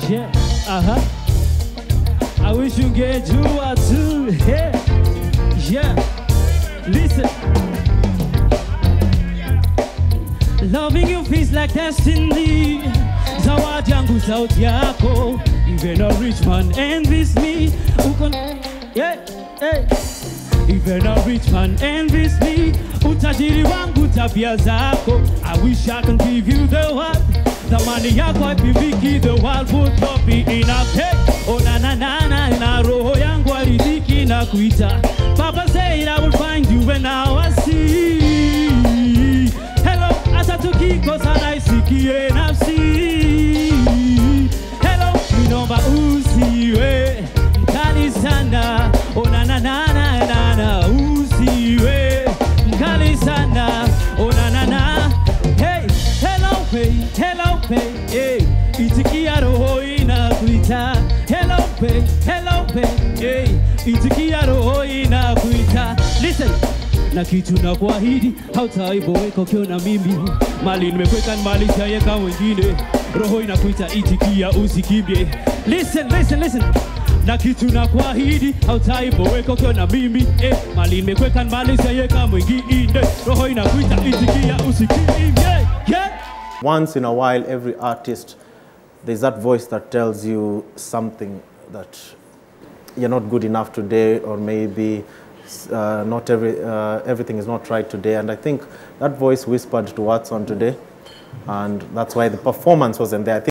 Yeah, I wish you get you out too. Yeah, listen. Loving you feels like destiny. Zawadi yangu sauti yako. Even a rich man envies me. Even a rich man envies me. Utajiri wangu tabia zako. I wish I can give you the world. The money yako haipimiki, the world would not be enough. Hey, oh na na na na na roho yangu aridhiki na kuita. Papa said I will find you when now I see. Hello, ata tukikosa naisikie nafsi. Hello, minomba usiwe mkali sana. Oh na na na na na na usiwe mkali sana. Oh na na na. Hey, hello babe, hey, itikia roho inakuita. Hello babe, hey, itikia roho inakuita. Listen, na kitu na kuahidi, hautaiboeka ukiona mimi. Mali nimekweka ni mali siyaweka wengine. Roho inakuita, itikia usikimbie. Listen, na kitu na kuahidi, hautaiboeka ukiona mimi. Mali nimekweka ni mali siyaweka wengine. Roho inakuita, itikia usikimbie. Yeah. Once in a while, every artist, there's that voice that tells you something that you're not good enough today, or maybe not everything is not right today. And I think that voice whispered to Watson today, and that's why the performance wasn't there.